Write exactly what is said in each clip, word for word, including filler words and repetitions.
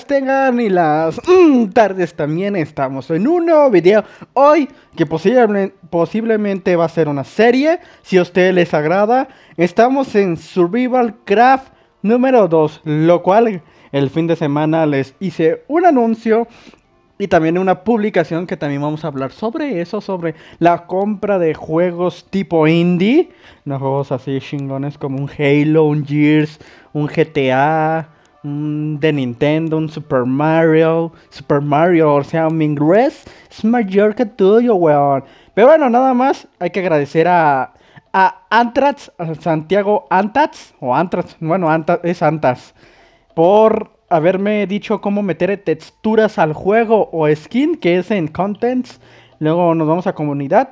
tengan y las mm, tardes también. Estamos en un nuevo video hoy que posible, posiblemente va a ser una serie, si a ustedes les agrada. Estamos en Survival Craft número dos, lo cual el fin de semana les hice un anuncio y también una publicación que también vamos a hablar sobre eso, sobre la compra de juegos tipo indie. No juegos así chingones como un Halo, un Gears, un G T A, un de Nintendo, un Super Mario. Super Mario, o sea, mi inglés es mayor que tuyo, weón. Pero bueno, nada más, hay que agradecer a, a Antrax, a Santiago Antrax, o Antrax, bueno, Antrax, es Antrax, por haberme dicho cómo meter texturas al juego o skin, que es en Contents. Luego nos vamos a comunidad.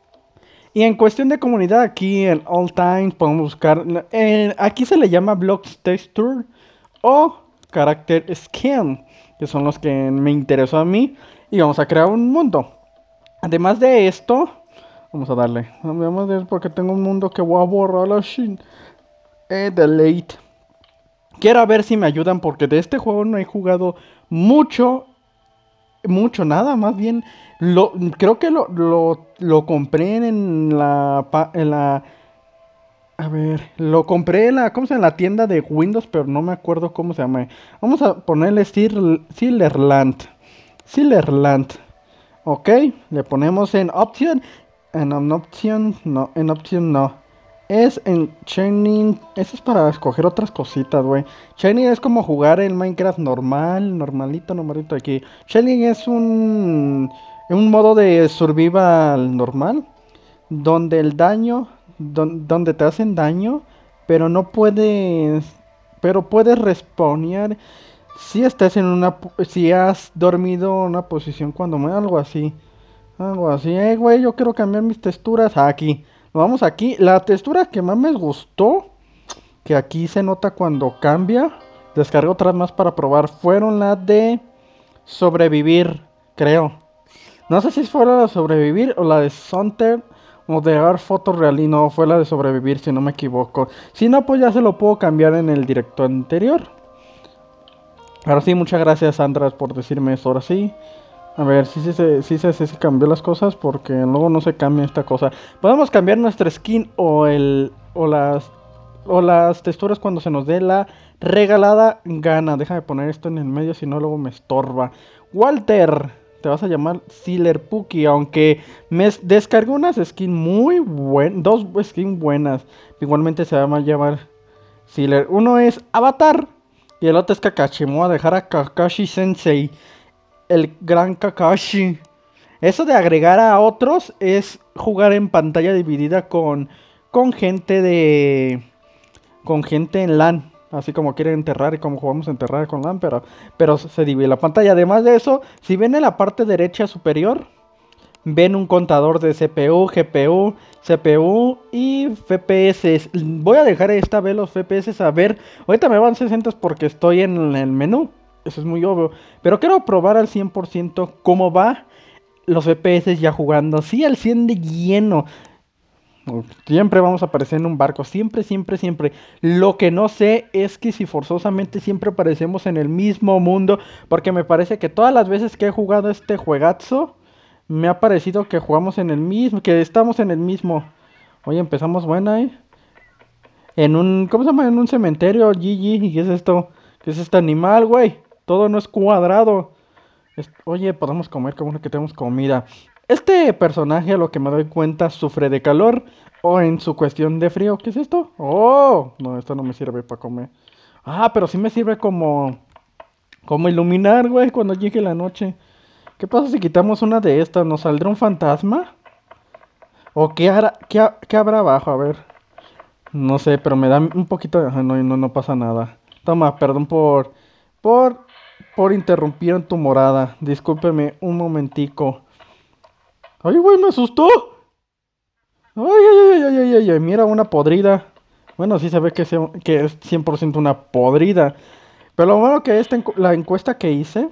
Y en cuestión de comunidad, aquí en All Times podemos buscar. Eh, aquí se le llama Blocks Texture o Character Skin, que son los que me interesó a mí. Y vamos a crear un mundo. Además de esto, vamos a darle. Vamos a ver porque tengo un mundo que voy a borrar la shin. Eh, delete. Quiero ver si me ayudan porque de este juego no he jugado mucho, mucho, nada, más bien, lo, creo que lo, lo, lo compré en la, en la, a ver, lo compré en la, ¿cómo se llama? En la tienda de Windows, pero no me acuerdo cómo se llama. Vamos a ponerle Silverland, Silverland, ok, le ponemos en Option, en Option, no, en Option no. Es en Chaining. Eso es para escoger otras cositas, güey. Chaining es como jugar el Minecraft normal, normalito, normalito aquí. Chaining es un, un modo de survival normal, donde el daño, don, donde te hacen daño, pero no puedes, pero puedes respawnear si estás en una, si has dormido en una posición cuando me algo así, algo así. Eh, güey, yo quiero cambiar mis texturas aquí. Nos vamos aquí. La textura que más me gustó, que aquí se nota cuando cambia, descargo otras más para probar, fueron las de sobrevivir, creo. No sé si fue la de sobrevivir o la de Sunter o de Art Photoreal. No, fue la de sobrevivir, si no me equivoco. Si no, pues ya se lo puedo cambiar en el directo anterior. Ahora sí, muchas gracias, Sandra, por decirme eso. Ahora sí. A ver, si sí, sí, sí, sí, sí, sí, cambió las cosas porque luego no se cambia esta cosa. Podemos cambiar nuestra skin o el o las o las texturas cuando se nos dé la regalada gana. Déjame poner esto en el medio, si no luego me estorba. Walter, te vas a llamar Sealer Puki, aunque me descargué unas skins muy buenas, dos skins buenas. Igualmente se va a llamar Sealer. Uno es Avatar y el otro es Kakashi. Me voy a dejar a Kakashi Sensei. El gran Kakashi. Eso de agregar a otros es jugar en pantalla dividida con, con gente de... Con gente en LAN. Así como quieren enterrar y como jugamos a enterrar con LAN. Pero, pero se divide la pantalla. Además de eso, si ven en la parte derecha superior, ven un contador de C P U, G P U, C P U y F P S. Voy a dejar esta vez los F P S a ver. Ahorita me van sesenta porque estoy en el menú. Eso es muy obvio. Pero quiero probar al cien por ciento cómo va los F P S ya jugando. Sí, al cien de lleno. Siempre vamos a aparecer en un barco. Siempre, siempre, siempre. Lo que no sé es que si forzosamente siempre aparecemos en el mismo mundo. Porque me parece que todas las veces que he jugado este juegazo, me ha parecido que jugamos en el mismo. Que estamos en el mismo. Oye, empezamos buena, ¿eh? En un... ¿Cómo se llama? En un cementerio. G G. ¿Y qué es esto? ¿Qué es este animal, güey? Todo no es cuadrado. Es... Oye, podemos comer, como que tenemos comida. Este personaje, a lo que me doy cuenta, sufre de calor. O en su cuestión de frío. ¿Qué es esto? ¡Oh! No, esto no me sirve para comer. Ah, pero sí me sirve como... Como iluminar, güey, cuando llegue la noche. ¿Qué pasa si quitamos una de estas? ¿Nos saldrá un fantasma? ¿O qué, hará... ¿Qué, ha... ¿Qué habrá abajo? A ver. No sé, pero me da un poquito de... No, no, no pasa nada. Toma, perdón por... Por... Por interrumpir en tu morada. Discúlpeme un momentico. ¡Ay, güey, me asustó! ¡Ay, ay, ay, ay, ay, ay! ay. Mira, una podrida. Bueno, sí se ve que, se, que es cien por ciento una podrida. Pero lo bueno que esta, la encuesta que hice...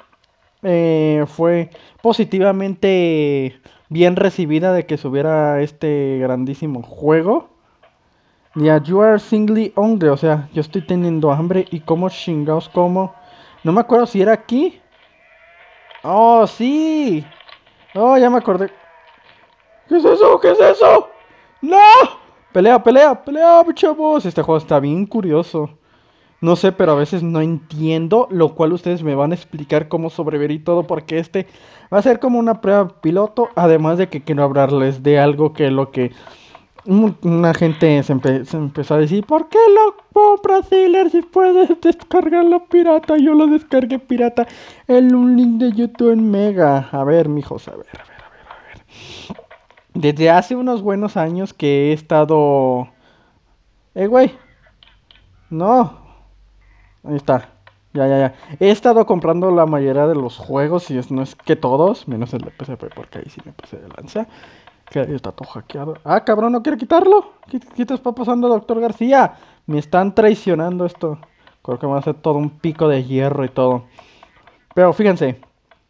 Eh, fue positivamente bien recibida de que subiera este grandísimo juego. Ya, yeah, you are singly hungry, o sea, yo estoy teniendo hambre y como chingados como. No me acuerdo si era aquí. ¡Oh, sí! ¡Oh, ya me acordé! ¿Qué es eso? ¿Qué es eso? ¡No! Pelea, pelea, pelea, chavos. Este juego está bien curioso. No sé, pero a veces no entiendo, lo cual ustedes me van a explicar cómo sobrevivir y todo, porque este va a ser como una prueba piloto, además de que quiero hablarles de algo que lo que un- una gente se, empe- se empezó a decir, ¿por qué lo compras, Sealer, si puedes descargarlo pirata? Yo lo descargué pirata en un link de YouTube en Mega. A ver, mijos, a ver, a ver. Desde hace unos buenos años que he estado... Eh, güey, no. Ahí está. Ya, ya, ya. He estado comprando la mayoría de los juegos, y es, no es que todos, menos el de P S P, porque ahí sí me pasé de lanza. Que ahí está todo hackeado. Ah, cabrón, no quiere quitarlo. ¿Qué, qué te está pasando, doctor García? Me están traicionando esto. Creo que va a ser todo un pico de hierro y todo. Pero fíjense,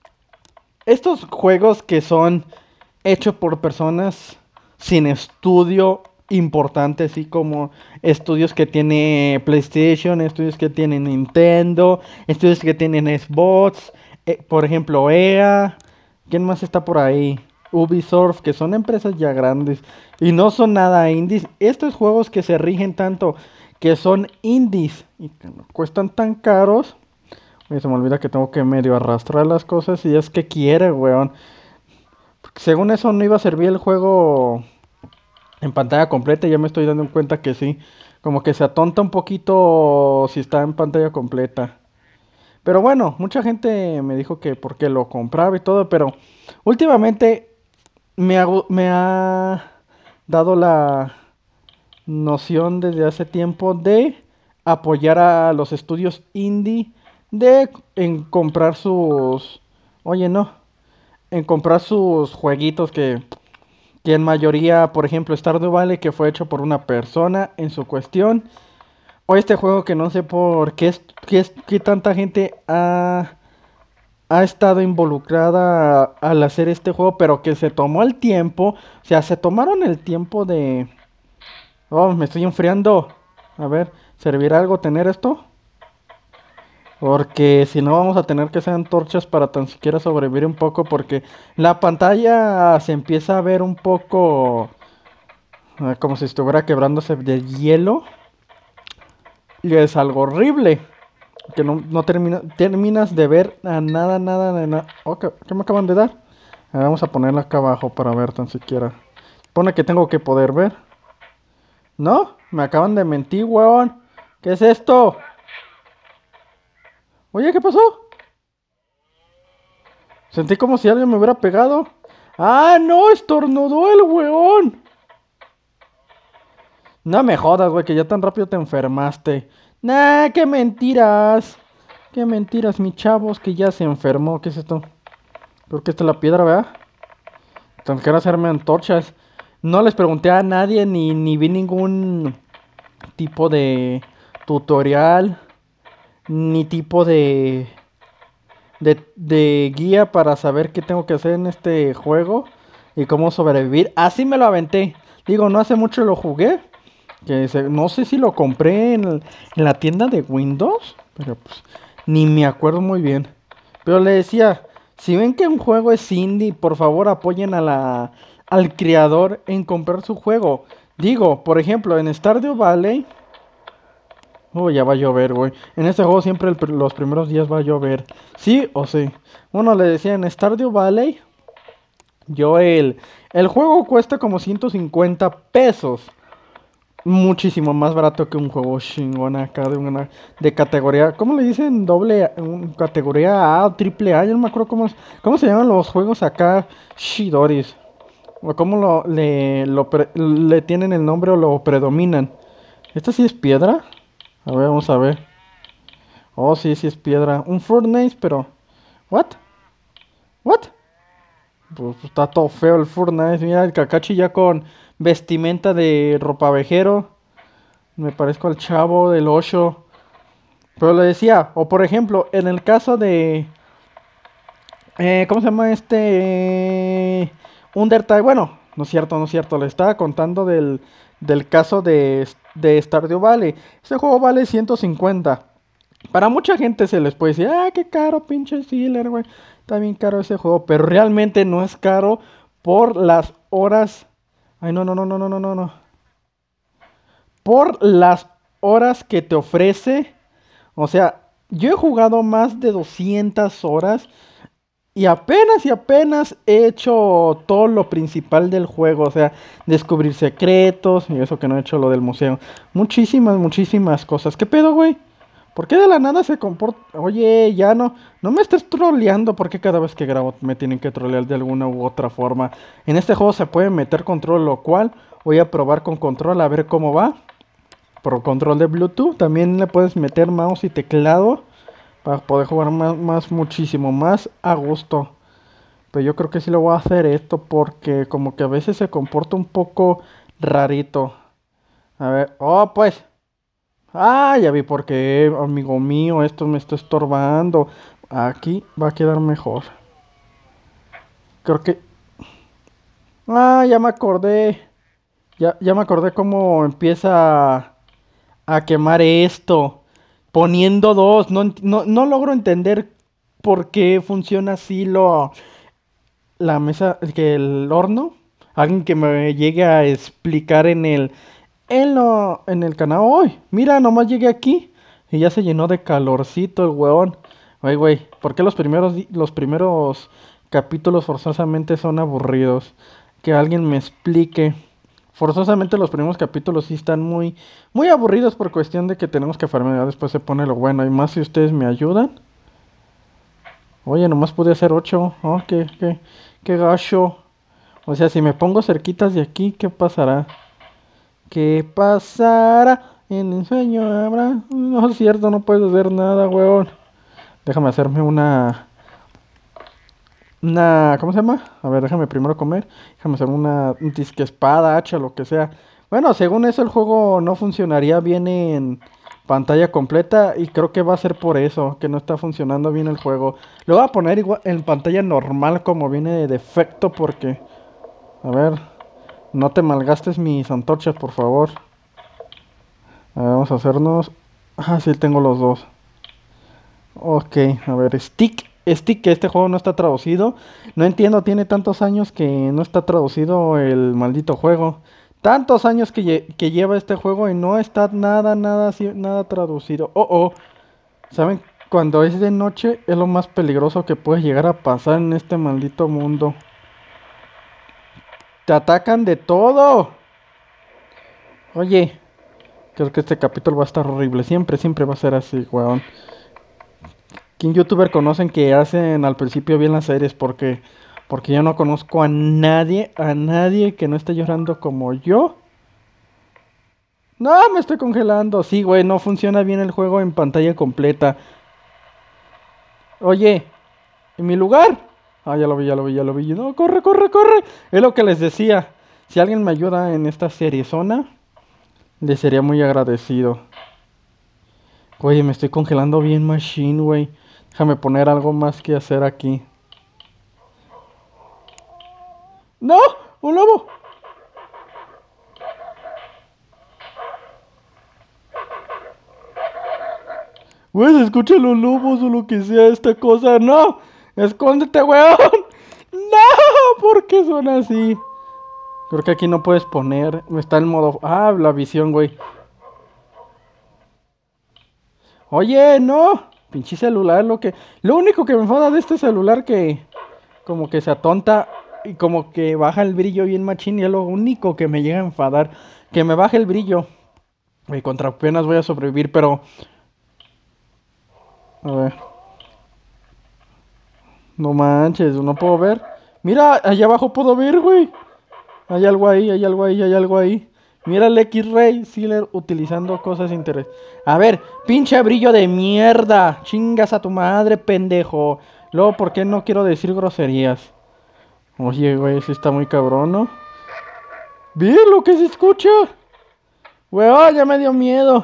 estos juegos que son hechos por personas sin estudio importante, así como estudios que tiene PlayStation, estudios que tiene Nintendo, estudios que tienen Xbox, eh, por ejemplo E A, ¿quién más está por ahí? Ubisoft, que son empresas ya grandes y no son nada indies. Estos juegos que se rigen tanto, que son indies y que no cuestan tan caros. Oye, se me olvida que tengo que medio arrastrar las cosas y es que quiere, weón. Según eso no iba a servir el juego en pantalla completa y ya me estoy dando cuenta que sí. Como que se atonta un poquito si está en pantalla completa. Pero bueno, mucha gente me dijo que porque lo compraba y todo, pero últimamente me ha, me ha dado la noción desde hace tiempo de apoyar a los estudios indie, de en comprar sus... Oye, no, en comprar sus jueguitos que que en mayoría, por ejemplo, Stardew Valley, que fue hecho por una persona en su cuestión, o este juego que no sé por qué es, qué es qué tanta gente ha, ha estado involucrada al hacer este juego, pero que se tomó el tiempo, o sea, se tomaron el tiempo de... Oh, me estoy enfriando. A ver, ¿servirá algo tener esto? Porque si no vamos a tener que hacer antorchas para tan siquiera sobrevivir un poco, porque la pantalla se empieza a ver un poco... Ah, como si estuviera quebrándose de hielo. Y es algo horrible. Que no, no termina, terminas de ver a nada, nada, de nada. Oh, ¿qué, qué me acaban de dar? A ver, vamos a ponerla acá abajo para ver tan siquiera. Pone que tengo que poder ver. ¿No? Me acaban de mentir, weón. ¿Qué es esto? Oye, ¿qué pasó? Sentí como si alguien me hubiera pegado. ¡Ah, no! ¡Estornudó el weón! No me jodas, güey, que ya tan rápido te enfermaste. Nah, qué mentiras. Qué mentiras, mi chavos, que ya se enfermó. ¿Qué es esto? Creo que esta es la piedra, ¿verdad? Tengo que hacerme antorchas. No les pregunté a nadie ni, ni vi ningún tipo de tutorial. Ni tipo de, de, de guía para saber qué tengo que hacer en este juego. Y cómo sobrevivir. Así me lo aventé. Digo, no hace mucho lo jugué. Que se- no sé si lo compré en, el- en la tienda de Windows, pero pues ni me acuerdo muy bien. Pero le decía, si ven que un juego es indie, por favor apoyen a la, al creador en comprar su juego. Digo, por ejemplo, en Stardew Valley... Oh, ya va a llover, güey. En este juego siempre el pr- los primeros días va a llover. ¿Sí o sí? Bueno, le decía, en Stardew Valley, yo el... El juego cuesta como ciento cincuenta pesos. Muchísimo más barato que un juego chingón acá de una de categoría, ¿cómo le dicen? Doble A, un- categoría A o triple A, yo no me acuerdo cómo, es- cómo se llaman los juegos acá, Shidoris, o cómo lo, le, lo pre- le tienen el nombre o lo predominan. ¿Esta sí es piedra? A ver, vamos a ver. Oh, sí, sí es piedra. Un furnace, pero... ¿What? ¿What? Pues está todo feo el furnace. Mira el Kakashi ya con vestimenta de ropavejero. Me parezco al chavo del ocho. Pero le decía, o por ejemplo, en el caso de... eh, ¿cómo se llama este? Undertale. Bueno, no es cierto, no es cierto. Le estaba contando del, del caso de, de Stardew Valley. Este juego vale ciento cincuenta. Para mucha gente se les puede decir, ah, qué caro, pinche Sealer, güey. Está bien caro ese juego. Pero realmente no es caro por las horas. Ay, no, no, no, no, no, no, no, no. Por las horas que te ofrece. O sea, yo he jugado más de doscientas horas. Y apenas y apenas he hecho todo lo principal del juego. O sea, descubrir secretos. Y eso que no he hecho lo del museo. Muchísimas, muchísimas cosas. ¿Qué pedo, güey? ¿Por qué de la nada se comporta? Oye, ya no, no me estés troleando, porque cada vez que grabo me tienen que trolear de alguna u otra forma. En este juego se puede meter control, lo cual voy a probar con control a ver cómo va. Por control de Bluetooth, también le puedes meter mouse y teclado para poder jugar más, más muchísimo más a gusto. Pero yo creo que sí lo voy a hacer esto porque como que a veces se comporta un poco rarito. A ver, oh pues. Ah, ya vi por qué, amigo mío, esto me está estorbando. Aquí va a quedar mejor. Creo que... Ah, ya me acordé. Ya, ya me acordé cómo empieza a quemar esto. Poniendo dos. No, ent- no, no logro entender por qué funciona así lo, la mesa, que el horno. Alguien que me llegue a explicar en el, en lo, en el canal. ¡Uy! Mira, nomás llegué aquí y ya se llenó de calorcito el weón. Oye, güey, ¿por qué los primeros, di- los primeros capítulos forzosamente son aburridos? Que alguien me explique. Forzosamente los primeros capítulos sí están muy, muy aburridos por cuestión de que tenemos que farmear. Después se pone lo bueno. Y más si ustedes me ayudan. Oye, nomás pude hacer ocho. Oh, qué, qué, qué gacho. O sea, si me pongo cerquitas de aquí, ¿qué pasará? ¿Qué pasará? En el sueño habrá. No es cierto, no puedes hacer nada, weón. Déjame hacerme una. Una. ¿Cómo se llama? A ver, déjame primero comer. Déjame hacerme una. Un disque espada, hacha, lo que sea. Bueno, según eso, el juego no funcionaría bien en pantalla completa. Y creo que va a ser por eso, que no está funcionando bien el juego. Lo voy a poner igual en pantalla normal, como viene de defecto, porque. A ver, no te malgastes mis antorchas, por favor. A ver, vamos a hacernos. Ah, sí, tengo los dos. Ok, a ver, Stick. Stick, que este juego no está traducido. No entiendo, tiene tantos años que no está traducido el maldito juego. Tantos años que, lle- que lleva este juego y no está nada, nada, así- nada traducido. Oh, oh. ¿Saben? Cuando es de noche es lo más peligroso que puede llegar a pasar en este maldito mundo. Te atacan de todo. Oye, creo que este capítulo va a estar horrible. Siempre, siempre va a ser así, weón. ¿Quién youtuber conocen que hacen al principio bien las series? Porque, porque yo no conozco a nadie, a nadie que no esté llorando como yo. No, me estoy congelando. Sí, güey, no funciona bien el juego en pantalla completa. Oye, ¿en mi lugar? Ah, ya lo vi, ya lo vi, ya lo vi. No, corre, corre, corre. Es lo que les decía. Si alguien me ayuda en esta serie zona, le sería muy agradecido. Oye, me estoy congelando bien, machine, güey. Déjame poner algo más que hacer aquí. ¡No! ¡Un lobo! Güey, se escuchan los lobos o lo que sea esta cosa. ¡No! ¡Escóndete, weón! ¡No! ¿Por qué son así? Creo que aquí no puedes poner. Está en modo. Ah, la visión, güey. Oye, no. Pinche celular, lo que. Lo único que me enfada de este celular que. Como que se atonta. Y como que baja el brillo bien machín. Y es lo único que me llega a enfadar. Que me baje el brillo. Y contra apenas voy a sobrevivir, pero. A ver. No manches, no puedo ver. Mira, allá abajo puedo ver, güey. Hay algo ahí, hay algo ahí, hay algo ahí. Mira el X-Ray Sealer utilizando cosas interesantes. A ver, pinche brillo de mierda. Chingas a tu madre, pendejo. Luego, ¿por qué no quiero decir groserías? Oye, güey, sí está muy cabrón, ¿no? ¿Ves lo que se escucha? Weón, ya me dio miedo.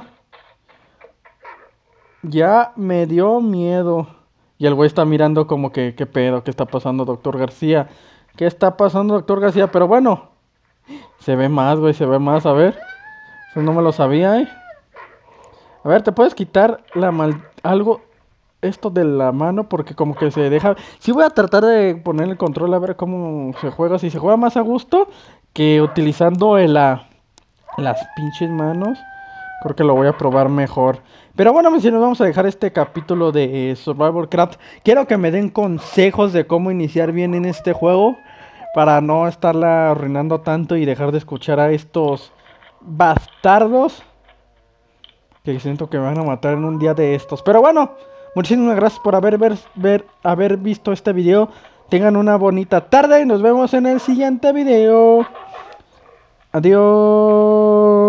Ya me dio miedo. Y el güey está mirando como que, ¿qué pedo? ¿Qué está pasando, doctor García? ¿Qué está pasando, doctor García? Pero bueno, se ve más, güey, se ve más. A ver, eso no me lo sabía, ¿eh? A ver, ¿te puedes quitar la mal... algo esto de la mano porque como que se deja... Sí voy a tratar de poner el control a ver cómo se juega. Si se juega más a gusto que utilizando el, la, las pinches manos. Creo que lo voy a probar mejor. Pero bueno, si nos vamos a dejar este capítulo de eh, Survival Craft. Quiero que me den consejos de cómo iniciar bien en este juego. Para no estarla arruinando tanto y dejar de escuchar a estos bastardos. Que siento que me van a matar en un día de estos. Pero bueno, muchísimas gracias por haber, ver, ver, haber visto este video. Tengan una bonita tarde y nos vemos en el siguiente video. Adiós.